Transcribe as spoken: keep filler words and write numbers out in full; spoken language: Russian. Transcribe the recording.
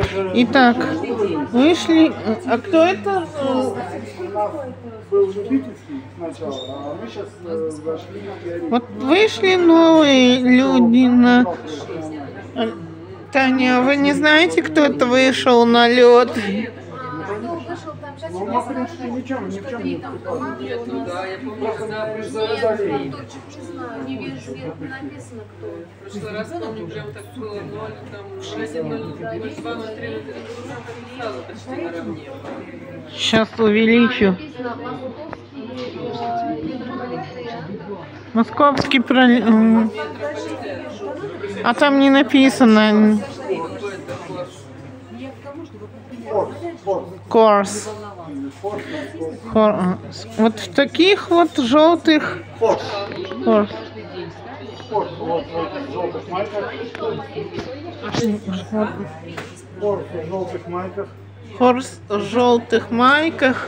Итак, вышли. А кто это? Был любительский сначала, а мы сейчас зашли. Вот вышли новые люди на... Таня, вы не знаете, кто это вышел на лед? Ну, мы, в принципе, ничем, ни в чем не прикладываем. Нет, ну да, я помню, когда Просто прошлый раз, преодоление. не вижу, написано кто. В прошлый раз, помню, прям так было ноль, там, один, ноль, два, ноль, три, ноль, сразу почти наравне. Сейчас увеличу. Московский про... А там не написано. Корс. Хор... Вот в таких вот желтых. Форс. Корс. Форс. Вот в этих желтых майках. Форс в желтых майках. Хорс в желтых майках.